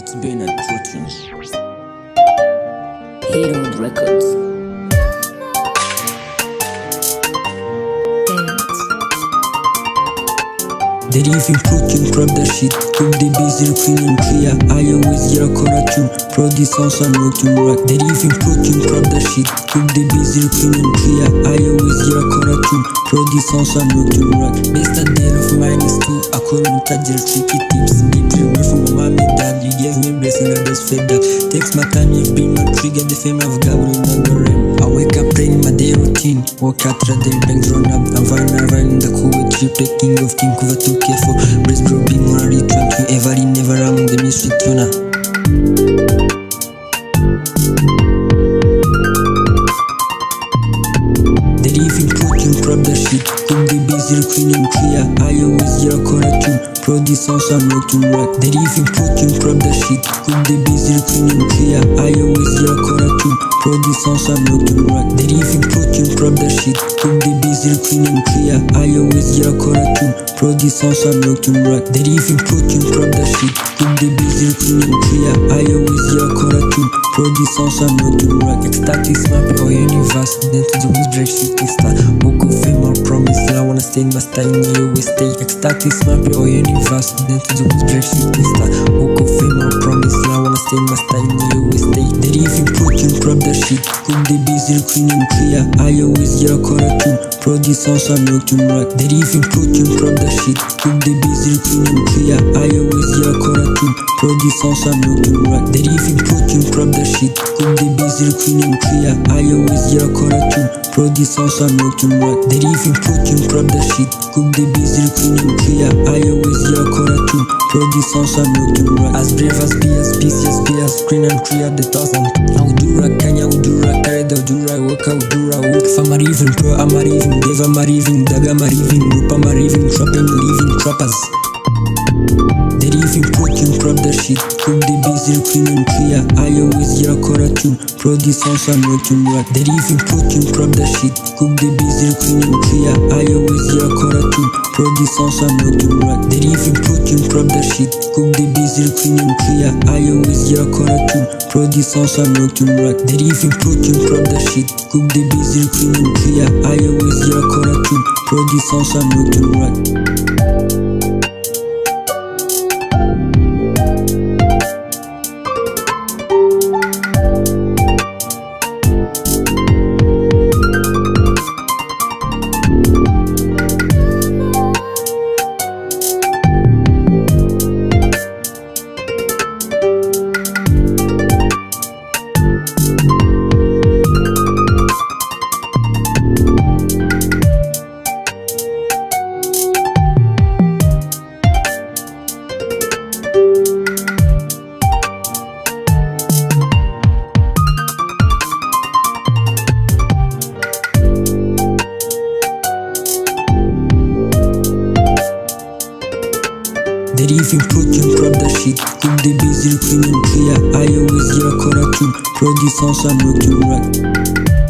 808Protunez. 808 Records. Deriving Protein, prep that shit. Cook the busy, clean and clear. I always get a corner tune. Produce sounds and rock to rock. Deriving Protein, prep that shit. Cook the busy, clean and clear. I always get a corner tune. Produce sounds and rock to rock. Best a deal of mine is too. I couldn't touch your tricky tips. Deep away from my mommy, dad. You gave me blessing and that's fed that. Takes my time, you bring my trigger. The fame of God will not go rem. I wake up praying my day routine. Walk out to the banks, run up. I'm fine in the cool with trip. The king of king, cover too careful. Breast probing on a return to every never I'm the mystery tuner. Deriving Protein, prep that shit. Cook the busy, clean and clear. I always get a corner tune. Produce sounds and rock to rock. Deriving Protein, prep that shit. Cook the busy, clean and clear. I always get a corner tune. Produce sounds and rock to rock. Deriving Protein, prep that shit. Cook the busy, clean and clear. I always get a corner tune. Produce sounds and rock to rock. Deriving Protein, prep that shit. Cook the busy, clean and clear. I always get a corner tune. Produce sounds and rock to rock. Ecstatic smart or universe. Then to the who's break shooting star. Woke up fame or promise. I wanna stay in my style. You always stay. Ecstatic smart or universe. Then to the who's break shooting star. Woke up fame or promise. I wanna stay in my style. You always stay. Deriving Protein, prep that shit. Cook the busy, clean and clear. I always get a corner tune. Produce sounds and rock to rock. Deriving Protein, prep that shit. Cook the busy, clean and clear. I always get a corner tune. Produce sounds and rock to rock. Deriving Protein, prep that shit. Cook the busy, clean and clear. I always get a corner tune. Produce sounds and rock to rock. Deriving Protein, prep that shit. Cook the busy, clean and clear. I always get a corner tune. Produce sounds and rock to rock. As brave as PSPCS, clean and clear the thousand. I'll do rock, Kanya, I'll do rock, carry the do right, work out, do right, work. If I'm a raving, pro, I'm a raving, Dave, I'm a raving, Dag, I'm a raving, Group, I'm a raving, trapping, leaving, trappers. Deriving Protein, prep that shit. Cook the busy, clean and clear. I always get a corner tune. Produce sounds and rock to rock. Deriving Protein, prep that shit. Cook the busy, clean and clear. I always get a corner tune. Produce sounds and rock to rock. Deriving Protein, prep that shit. Cook the busy, clean and clear. I always get a corner tune. Produce sounds and rock to rock. Deriving Protein, prep that shit. Cook the busy, clean and clear. I always get a corner tune. Produce sounds and rock to rock. Deriving Protein, prep that shit. Cook the busy, clean and clear. I always get a corner tune. Produce sounds and rock to rock.